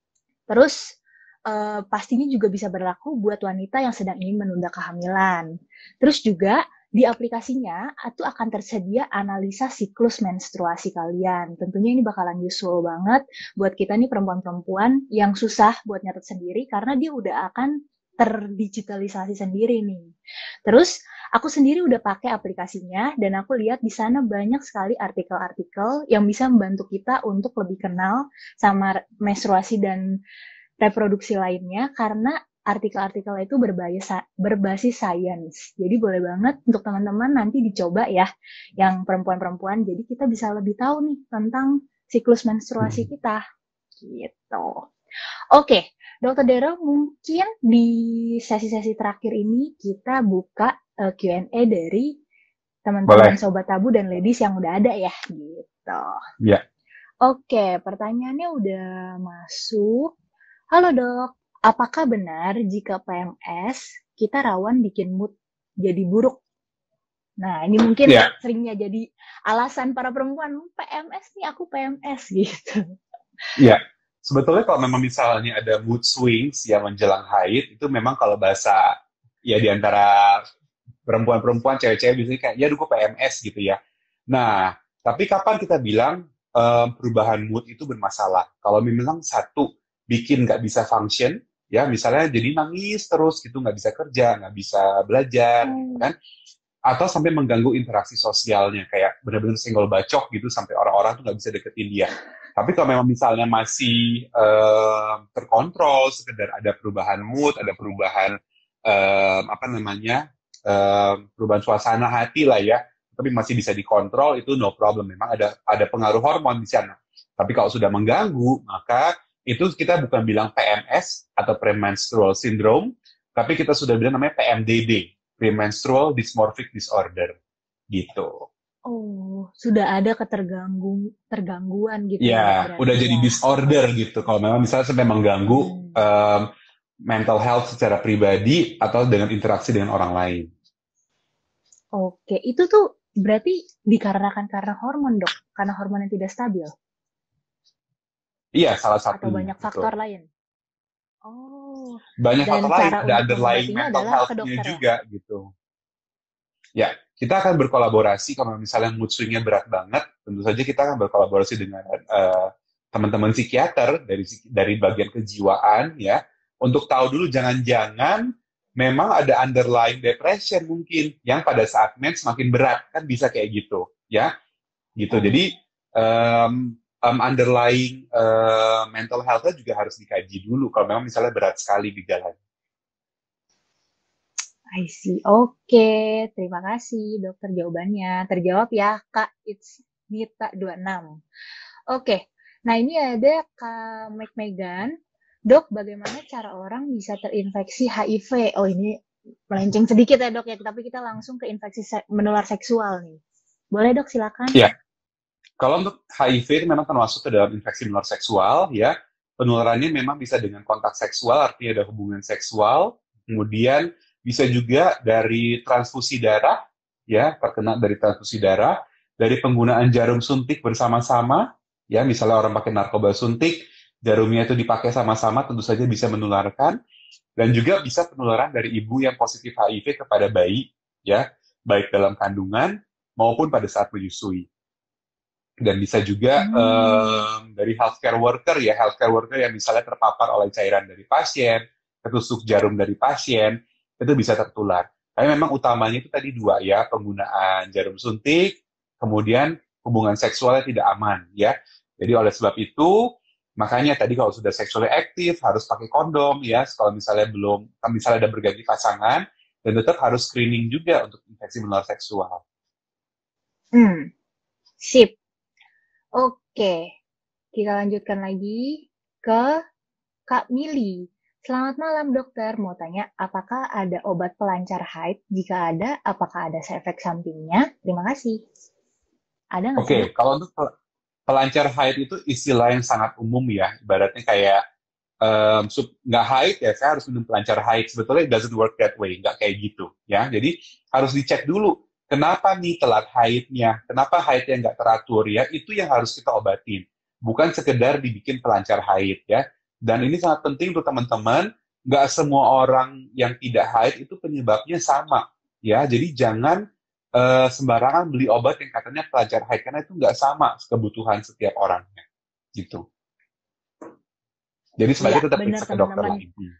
Terus pastinya juga bisa berlaku buat wanita yang sedang ingin menunda kehamilan. Terus juga di aplikasinya itu akan tersedia analisa siklus menstruasi kalian. Tentunya ini bakalan useful banget buat kita nih perempuan-perempuan yang susah buat nyatet sendiri karena dia udah akan terdigitalisasi sendiri nih. Terus aku sendiri udah pakai aplikasinya dan aku lihat di sana banyak sekali artikel-artikel yang bisa membantu kita untuk lebih kenal sama menstruasi dan reproduksi lainnya karena artikel-artikel itu berbasis sains. Jadi boleh banget untuk teman-teman nanti dicoba ya yang perempuan-perempuan. Jadi kita bisa lebih tahu nih tentang siklus menstruasi kita gitu. Oke, Dokter Dero mungkin di sesi-sesi terakhir ini kita buka Q&A dari teman-teman boleh. Sobat Tabu dan Ladies yang udah ada ya gitu. Ya, Oke, pertanyaannya udah masuk. Halo dok, apakah benar jika PMS kita rawan bikin mood jadi buruk? Nah, ini mungkin ya. seringnya jadi alasan para perempuan, PMS nih aku PMS gitu. Iya, sebetulnya kalau memang misalnya ada mood swings yang menjelang haid, itu memang kalau bahasa ya di antara perempuan-perempuan, cewek-cewek biasanya kayak, ya aduh kok PMS gitu ya. Nah, tapi kapan kita bilang perubahan mood itu bermasalah? Kalau memang satu, bikin nggak bisa function, ya misalnya jadi nangis terus gitu, nggak bisa kerja, nggak bisa belajar, gitu kan, atau sampai mengganggu interaksi sosialnya, kayak benar-benar senggol bacok gitu sampai orang-orang tuh nggak bisa deketin dia. Tapi kalau memang misalnya masih terkontrol, sekedar ada perubahan mood, ada perubahan apa namanya, perubahan suasana hati lah ya, tapi masih bisa dikontrol, itu no problem. Memang ada pengaruh hormon di sana. Tapi kalau sudah mengganggu, maka itu kita bukan bilang PMS atau premenstrual syndrome, tapi kita sudah bilang namanya PMDD, premenstrual dysmorphic disorder, gitu. Oh, sudah ada tergangguan gitu ya dok Ya, udah berarti jadi ya. disorder gitu. Kalau memang misalnya sampai mengganggu mental health secara pribadi atau dengan interaksi dengan orang lain. Oke, itu tuh berarti dikarenakan karena hormon dok, karena hormon yang tidak stabil Iya, salah atau satunya, banyak betul. faktor lain. Oh, Banyak dan faktor lain, cara ada untuk underlying mengobatinya mental adalah ke health-nya dokter ya. juga gitu. Ya, kita akan berkolaborasi kalau misalnya mood swing-nya berat banget, tentu saja kita akan berkolaborasi dengan teman-teman psikiater dari bagian kejiwaan ya, untuk tahu dulu jangan-jangan memang ada underlying depression mungkin yang pada saat mens semakin berat, kan bisa kayak gitu ya, gitu. Oh, Jadi underlying mental health-nya juga harus dikaji dulu kalau memang misalnya berat sekali gejalanya. I see. Oke, terima kasih dokter jawabannya. Terjawab ya, Kak It's Nita 26. Oke, nah ini ada Kak Megan. Dok, bagaimana cara orang bisa terinfeksi HIV? Oh ini melenceng sedikit ya dok ya, tapi kita langsung ke infeksi menular seksual nih. Boleh dok, silakan. Ya, kalau untuk HIV itu memang termasuk ke dalam infeksi menular seksual, ya. Penularannya memang bisa dengan kontak seksual, artinya ada hubungan seksual. Kemudian bisa juga dari transfusi darah, ya, terkena dari transfusi darah, dari penggunaan jarum suntik bersama-sama, ya, misalnya orang pakai narkoba suntik, jarumnya itu dipakai sama-sama, tentu saja bisa menularkan. Dan juga bisa penularan dari ibu yang positif HIV kepada bayi, ya, baik dalam kandungan maupun pada saat menyusui. Dan bisa juga dari healthcare worker ya, healthcare worker yang misalnya terpapar oleh cairan dari pasien, ketusuk jarum dari pasien, itu bisa tertular. Tapi memang utamanya itu tadi dua ya, penggunaan jarum suntik, kemudian hubungan seksualnya tidak aman ya. Jadi oleh sebab itu, makanya tadi kalau sudah seksualnya aktif harus pakai kondom ya. Kalau misalnya belum, misalnya ada berganti pasangan, dan tetap harus screening juga untuk infeksi menular seksual. Sip. Oke, kita lanjutkan lagi ke Kak Mili. Selamat malam dokter, mau tanya apakah ada obat pelancar haid? Jika ada, apakah ada efek sampingnya? Terima kasih. Ada nggak sih dok? Oke, kalau untuk pelancar haid itu istilah yang sangat umum ya, ibaratnya kayak nggak haid ya saya harus minum pelancar haid. Sebetulnya it doesn't work that way, nggak kayak gitu ya. Jadi harus dicek dulu kenapa nih telat haidnya, kenapa haidnya nggak teratur ya, itu yang harus kita obatin. Bukan sekedar dibikin pelancar haid ya. Dan ini sangat penting untuk teman-teman, nggak semua orang yang tidak haid itu penyebabnya sama ya. Jadi jangan sembarangan beli obat yang katanya pelancar haid, karena itu nggak sama kebutuhan setiap orangnya gitu. Jadi Iya, sebaiknya tetap benar periksa ke dokter teman-teman. lah intinya.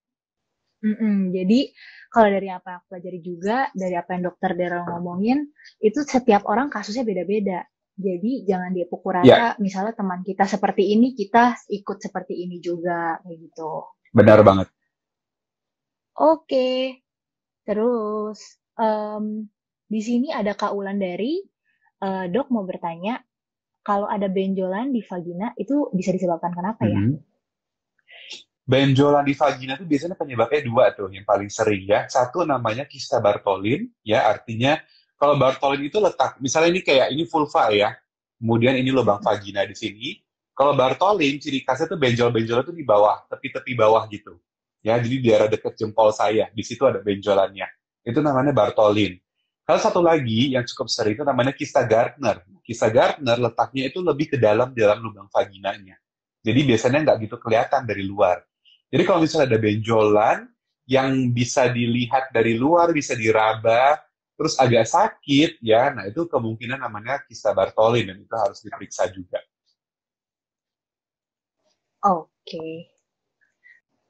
Jadi kalau dari apa yang aku pelajari juga, dari apa yang dokter Daryl ngomongin, itu setiap orang kasusnya beda-beda. Jadi jangan dia pukul Ya, rata, misalnya teman kita seperti ini, kita ikut seperti ini juga, kayak gitu. benar banget. Oke, terus di sini ada Kak Wulandari, dok mau bertanya, kalau ada benjolan di vagina itu bisa disebabkan kenapa ya? Mhm. Benjolan di vagina itu biasanya penyebabnya dua tuh yang paling sering ya. Satu namanya kista Bartholin, ya artinya kalau Bartholin itu letak, misalnya ini kayak ini vulva ya, kemudian ini lubang vagina di sini. Kalau Bartholin, ciri khasnya tuh benjol-benjol itu di bawah, tepi-tepi bawah gitu. Ya, jadi di daerah dekat jempol saya, di situ ada benjolannya. Itu namanya Bartholin. Kalau satu lagi yang cukup sering itu namanya kista Gardner. Kista Gardner letaknya itu lebih ke dalam lubang vaginanya. Jadi biasanya nggak gitu kelihatan dari luar. Jadi kalau misalnya ada benjolan yang bisa dilihat dari luar, bisa diraba, terus agak sakit, ya, nah itu kemungkinan namanya kista Bartholin dan itu harus diperiksa juga. Oke,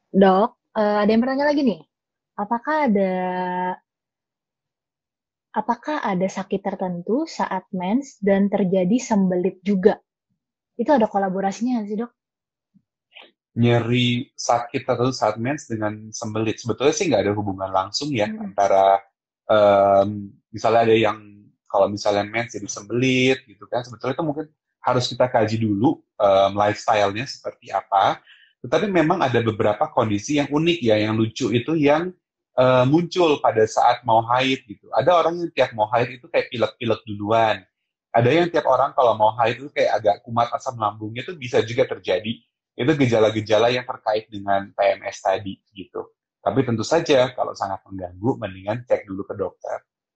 Dok, ada yang bertanya lagi nih. Apakah ada apakah ada sakit tertentu saat mens dan terjadi sembelit juga? Itu ada kolaborasinya nggak sih, Dok? Nyeri sakit tertentu saat mens dengan sembelit. Sebetulnya sih nggak ada hubungan langsung ya Mm-mm. antara misalnya ada yang kalau misalnya mens jadi sembelit gitu kan. Sebetulnya itu mungkin harus kita kaji dulu lifestyle-nya seperti apa. Tetapi memang ada beberapa kondisi yang unik ya, yang lucu itu yang muncul pada saat mau haid gitu. Ada orang yang tiap mau haid itu kayak pilek-pilek duluan. Ada yang tiap orang kalau mau haid itu kayak agak kumat asam lambungnya itu bisa juga terjadi. Itu gejala-gejala yang terkait dengan PMS tadi gitu. Tapi tentu saja kalau sangat mengganggu, mendingan cek dulu ke dokter.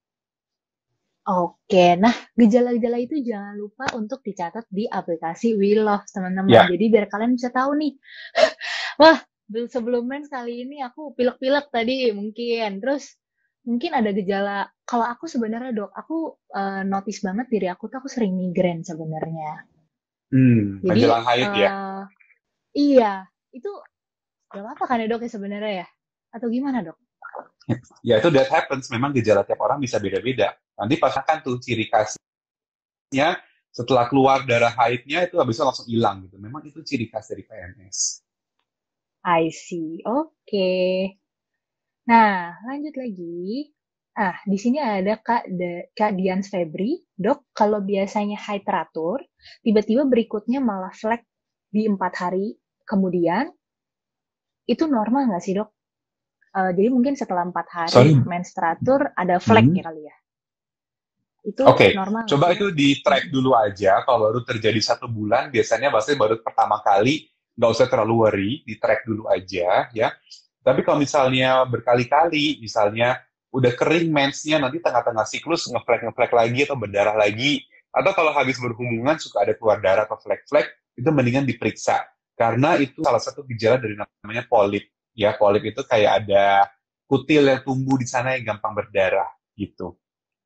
Oke, nah gejala-gejala itu jangan lupa untuk dicatat di aplikasi We Love, teman-teman. Ya, Jadi biar kalian bisa tahu nih, wah, sebelum mens kali ini aku pilek-pilek tadi mungkin. Terus mungkin ada gejala, kalau aku sebenarnya dok, aku notice banget diri aku tuh aku sering migrain sebenarnya. Jadi menjelang haid ya. eh iya, itu gak apa-apa kan ya dok ya sebenarnya ya? Atau gimana dok? Ya itu that happens, memang gejala tiap orang bisa beda-beda. Nanti pastikan tuh ciri khasnya setelah keluar darah haidnya itu habisnya langsung hilang gitu. Memang itu ciri khas dari PMS. I see, oke. Nah, lanjut lagi. Ah, di sini ada Kak Dian Febri. Dok, kalau biasanya high teratur, tiba-tiba berikutnya malah flek di 4 hari kemudian, itu normal nggak sih dok? Jadi mungkin setelah 4 hari Sorry. mens teratur ada flek Hmm. ya kali ya? Itu Oke, normal nggak coba sih itu dok? di track Mm-mm. dulu aja. Kalau baru terjadi 1 bulan, biasanya pasti baru pertama kali, nggak usah terlalu worry, di track dulu aja ya. Tapi kalau misalnya berkali-kali, misalnya udah kering mensnya, nanti tengah-tengah siklus ngeflek-ngeflek lagi atau berdarah lagi, atau kalau habis berhubungan suka ada keluar darah atau flek-flek, itu mendingan diperiksa. Karena itu salah satu gejala dari namanya polip. Ya, polip itu kayak ada kutil yang tumbuh di sana yang gampang berdarah gitu.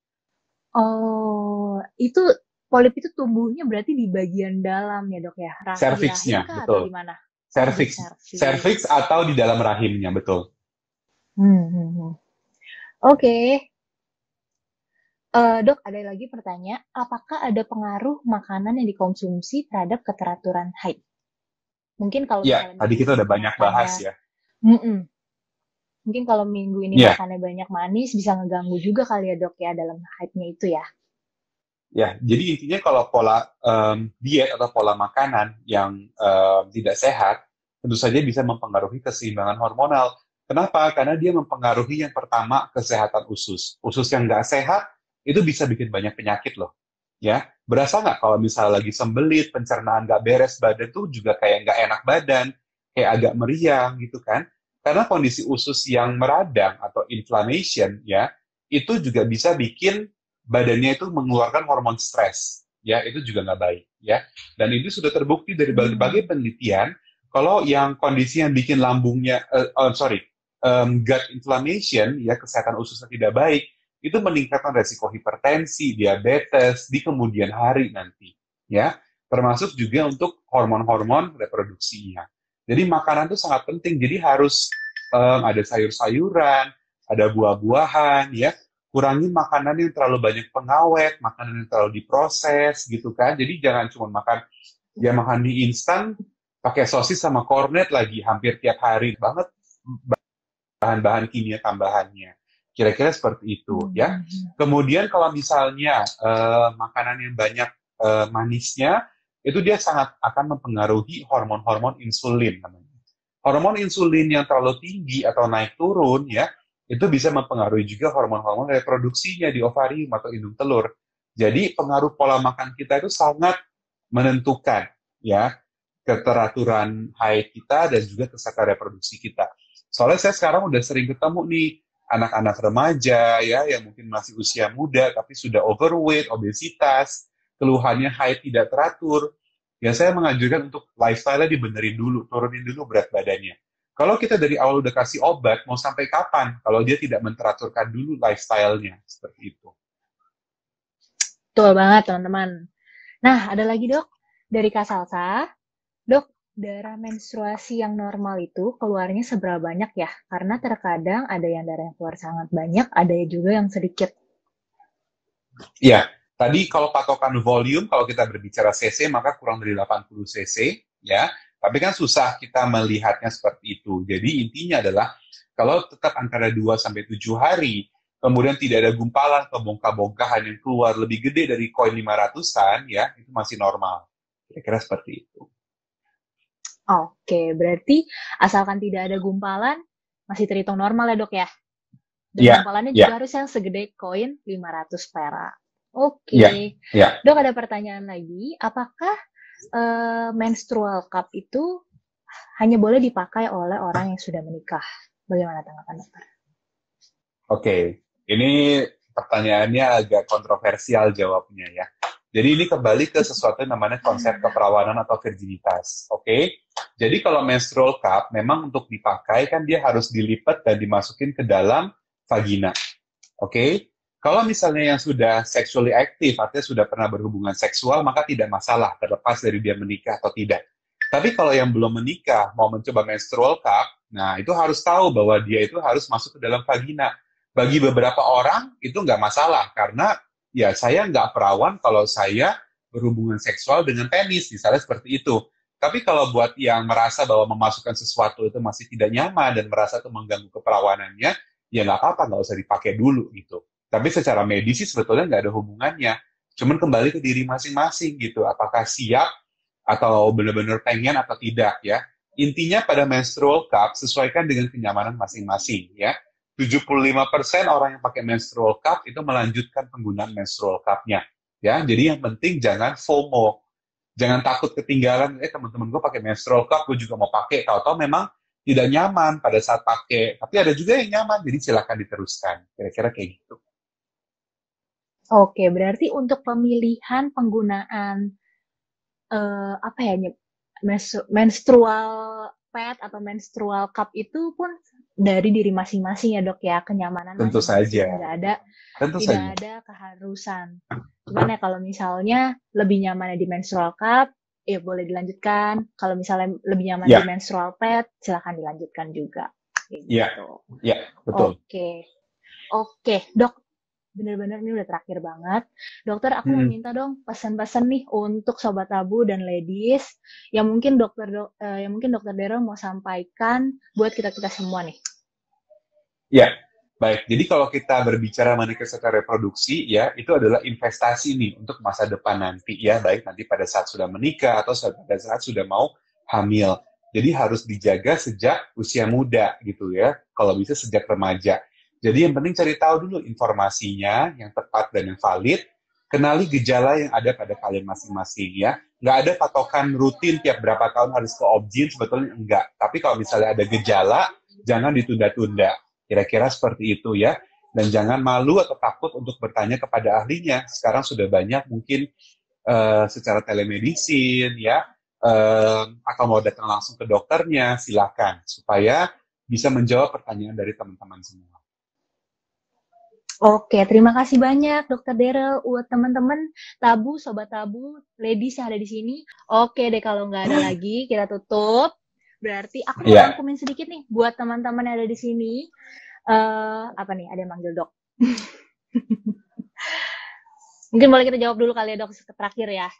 Oh, itu polip itu tumbuhnya berarti di bagian dalam ya dok ya? Di rahim Cervixnya, kah atau di betul. mana? Oh, di Cervix, cervix serviks. atau di dalam rahimnya, betul. Hmm, hmm, hmm. Oke. Dok, ada lagi pertanyaan, apakah ada pengaruh makanan yang dikonsumsi terhadap keteraturan haid? Mungkin kalau Ya, misalnya tadi minggu kita ini udah banyak makannya, bahas ya. mm-mm. Mungkin kalau minggu ini Ya, makannya banyak manis, bisa ngeganggu juga kali ya dok ya dalam haidnya itu ya. ya. Jadi intinya kalau pola diet atau pola makanan yang tidak sehat, tentu saja bisa mempengaruhi keseimbangan hormonal. Kenapa? Karena dia mempengaruhi yang pertama kesehatan usus. Usus yang nggak sehat itu bisa bikin banyak penyakit loh. Ya, berasa nggak kalau misalnya lagi sembelit, pencernaan nggak beres, badan tuh juga kayak nggak enak badan, kayak agak meriang gitu kan? Karena kondisi usus yang meradang atau inflammation ya, itu juga bisa bikin badannya itu mengeluarkan hormon stres, ya itu juga nggak baik, ya. Dan itu sudah terbukti dari berbagai Hmm. penelitian kalau yang kondisi yang bikin lambungnya, gut inflammation, ya kesehatan ususnya tidak baik, itu meningkatkan resiko hipertensi, diabetes di kemudian hari nanti, ya. Termasuk juga untuk hormon-hormon reproduksinya. Jadi makanan itu sangat penting. Jadi harus ada sayur-sayuran, ada buah-buahan, ya. Kurangi makanan yang terlalu banyak pengawet, makanan yang terlalu diproses, gitu kan. Jadi jangan cuma makan, ya makan di instan, pakai sosis sama kornet lagi hampir tiap hari banget bahan-bahan kimia tambahannya. Kira-kira seperti itu ya. Hmm. Kemudian kalau misalnya makanan yang banyak manisnya, itu dia sangat akan mempengaruhi hormon-hormon insulin namanya. Hormon insulin yang terlalu tinggi atau naik turun ya, itu bisa mempengaruhi juga hormon-hormon reproduksinya di ovarium atau indung telur. Jadi pengaruh pola makan kita itu sangat menentukan ya keteraturan haid kita dan juga kesehatan reproduksi kita. Soalnya saya sekarang udah sering ketemu nih anak-anak remaja ya yang mungkin masih usia muda tapi sudah overweight, obesitas, keluhannya haid tidak teratur. Ya saya menganjurkan untuk lifestyle-nya dibenerin dulu, turunin dulu berat badannya. Kalau kita dari awal udah kasih obat, mau sampai kapan kalau dia tidak menteraturkan dulu lifestyle-nya? Seperti itu. Betul banget teman-teman. Nah, ada lagi dok, dari Kak Salsa. Dok, darah menstruasi yang normal itu keluarnya seberapa banyak ya? Karena terkadang ada yang darah yang keluar sangat banyak, ada juga yang sedikit. Iya, tadi kalau patokan volume, kalau kita berbicara cc, maka kurang dari 80 cc, ya. Tapi kan susah kita melihatnya seperti itu. Jadi intinya adalah, kalau tetap antara 2 sampai 7 hari, kemudian tidak ada gumpalan, kebongkah-bongkahan yang keluar lebih gede dari koin 500-an, ya, itu masih normal. Kira-kira seperti itu. Oke, berarti asalkan tidak ada gumpalan, masih terhitung normal ya dok ya? Dan Iya, gumpalannya iya, juga harus yang segede koin 500 perak. iya, Oke. iya. Dok, ada pertanyaan lagi. Apakah menstrual cup itu hanya boleh dipakai oleh orang yang sudah menikah? Bagaimana tanggapan dokter? Oke, ini pertanyaannya agak kontroversial jawabnya ya. Jadi ini kembali ke sesuatu yang namanya konsep keperawanan atau virginitas. Oke, jadi kalau menstrual cup memang untuk dipakai kan dia harus dilipat dan dimasukin ke dalam vagina. Oke, kalau misalnya yang sudah sexually active, artinya sudah pernah berhubungan seksual, maka tidak masalah terlepas dari dia menikah atau tidak. Tapi kalau yang belum menikah mau mencoba menstrual cup, nah itu harus tahu bahwa dia itu harus masuk ke dalam vagina. Bagi beberapa orang itu nggak masalah karena ya saya nggak perawan kalau saya berhubungan seksual dengan penis, misalnya seperti itu. Tapi kalau buat yang merasa bahwa memasukkan sesuatu itu masih tidak nyaman dan merasa itu mengganggu keperawanannya, ya nggak apa-apa, nggak usah dipakai dulu gitu. Tapi secara medis sih sebetulnya nggak ada hubungannya. Cuman kembali ke diri masing-masing gitu. Apakah siap atau benar-benar pengen atau tidak ya. Intinya pada menstrual cup sesuaikan dengan kenyamanan masing-masing ya. 75% orang yang pakai menstrual cup itu melanjutkan penggunaan menstrual cup-nya. Ya, jadi yang penting jangan FOMO. Jangan takut ketinggalan, teman-teman gue pakai menstrual cup, gue juga mau pakai. Tahu-tahu memang tidak nyaman pada saat pakai. Tapi ada juga yang nyaman, jadi silakan diteruskan. Kira-kira kayak gitu. Oke, berarti untuk pemilihan penggunaan apa ya menstrual pad atau menstrual cup itu pun dari diri masing-masing ya dok ya, kenyamanan Tentu masing-masing, saja. Tentu tidak saja. ada keharusan. Cuman ya kalau misalnya lebih nyamannya di menstrual cup, ya boleh dilanjutkan. Kalau misalnya lebih nyaman di Ya, menstrual pad, silahkan dilanjutkan juga. Kayak ya, gitu. ya, betul. Oke, oke, dok. Bener-bener ini udah terakhir banget. Dokter, aku mau minta dong pesan-pesan nih untuk Sobat Tabu dan ladies yang mungkin yang mungkin Dokter Daryl mau sampaikan buat kita-kita semua nih. Ya, baik. Jadi kalau kita berbicara mengenai kesehatan reproduksi, ya, itu adalah investasi nih untuk masa depan nanti, ya, baik nanti pada saat sudah menikah atau pada saat sudah mau hamil. Jadi harus dijaga sejak usia muda, gitu ya, kalau bisa sejak remaja. Jadi yang penting cari tahu dulu informasinya yang tepat dan yang valid, kenali gejala yang ada pada kalian masing-masing, ya. Nggak ada patokan rutin tiap berapa tahun harus ke obgyn, sebetulnya enggak. Tapi kalau misalnya ada gejala, jangan ditunda-tunda. Kira-kira seperti itu ya. Dan jangan malu atau takut untuk bertanya kepada ahlinya. Sekarang sudah banyak mungkin secara telemedicine ya, atau mau datang langsung ke dokternya, silakan. Supaya bisa menjawab pertanyaan dari teman-teman semua. Oke, terima kasih banyak Dokter Daryl buat teman-teman Tabu, Sobat Tabu, ladies yang ada di sini. Oke deh, kalau nggak ada lagi, kita tutup. Berarti aku mau rangkumin sedikit nih buat teman-teman yang ada di sini. Apa nih? Ada yang manggil dok. Mungkin boleh kita jawab dulu kali ya dok, terakhir ya.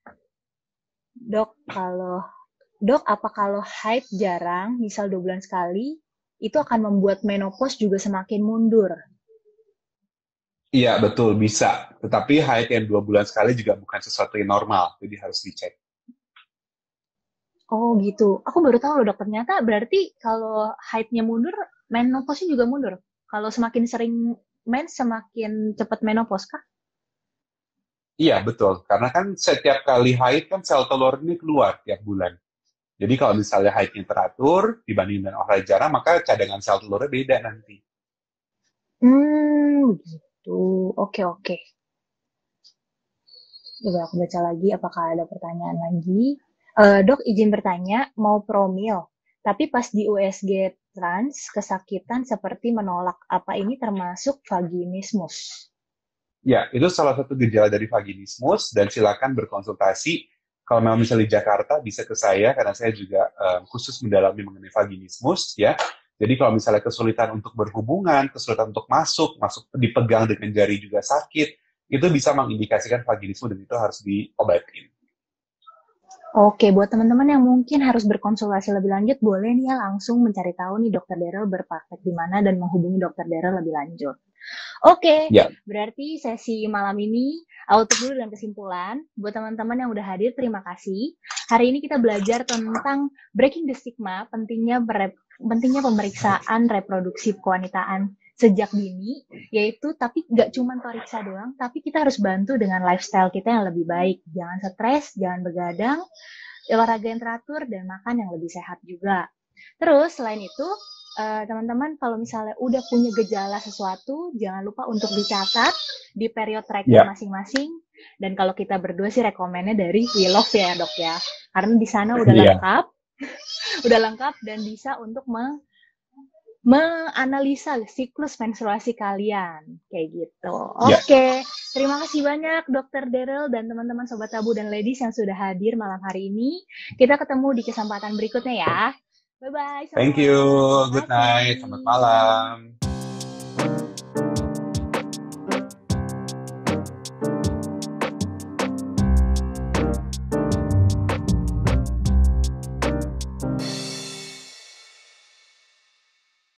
Dok, apa kalau haid jarang, misal 2 bulan sekali, itu akan membuat menopause juga semakin mundur? Iya, betul, bisa. Tetapi haid yang 2 bulan sekali juga bukan sesuatu yang normal, jadi harus dicek. Oh gitu. Aku baru tahu loh dok, ternyata berarti kalau haidnya mundur, menopause-nya juga mundur. Kalau semakin sering mens, semakin cepat menopause kah? Iya, betul. Karena kan setiap kali haid kan sel telur ini keluar tiap bulan. Jadi kalau misalnya haidnya teratur dibanding dengan olahraga jarang, maka cadangan sel telurnya beda nanti. Begitu. Oke. Coba aku baca lagi, apakah ada pertanyaan lagi? Dok, izin bertanya, mau promil, tapi pas di USG trans, kesakitan seperti menolak. Apa ini termasuk vaginismus? Ya, itu salah satu gejala dari vaginismus dan silakan berkonsultasi Kalau memang misalnya di Jakarta, bisa ke saya, karena saya juga khusus mendalami mengenai vaginismus, ya. Jadi kalau misalnya kesulitan untuk berhubungan, kesulitan untuk masuk dipegang dengan jari juga sakit, itu bisa mengindikasikan vaginismus dan itu harus diobatin. Oke, buat teman-teman yang mungkin harus berkonsultasi lebih lanjut, boleh nih ya langsung mencari tahu nih Dokter Daryl berpraktek di mana dan menghubungi Dokter Daryl lebih lanjut. Oke, Ya, berarti sesi malam ini aku tutup dulu dengan kesimpulan. Buat teman-teman yang udah hadir, terima kasih. Hari ini kita belajar tentang breaking the stigma, pentingnya pemeriksaan reproduksi kewanitaan sejak dini, yaitu tapi nggak cuma periksa doang, tapi kita harus bantu dengan lifestyle kita yang lebih baik. Jangan stres, jangan begadang, olahraga yang teratur, dan makan yang lebih sehat juga. Terus selain itu, teman-teman kalau misalnya udah punya gejala sesuatu, jangan lupa untuk dicatat di period tracker masing-masing. Dan kalau kita berdua sih rekomennya dari We Love ya dok ya, karena di sana udah lengkap, udah lengkap dan bisa untuk menganalisa siklus menstruasi kalian kayak gitu. Oke. Terima kasih banyak Dokter Daryl dan teman-teman Sobat Tabu dan Ladies yang sudah hadir malam hari ini. Kita ketemu di kesempatan berikutnya ya. Bye-bye. Thank you. Good night. Selamat malam.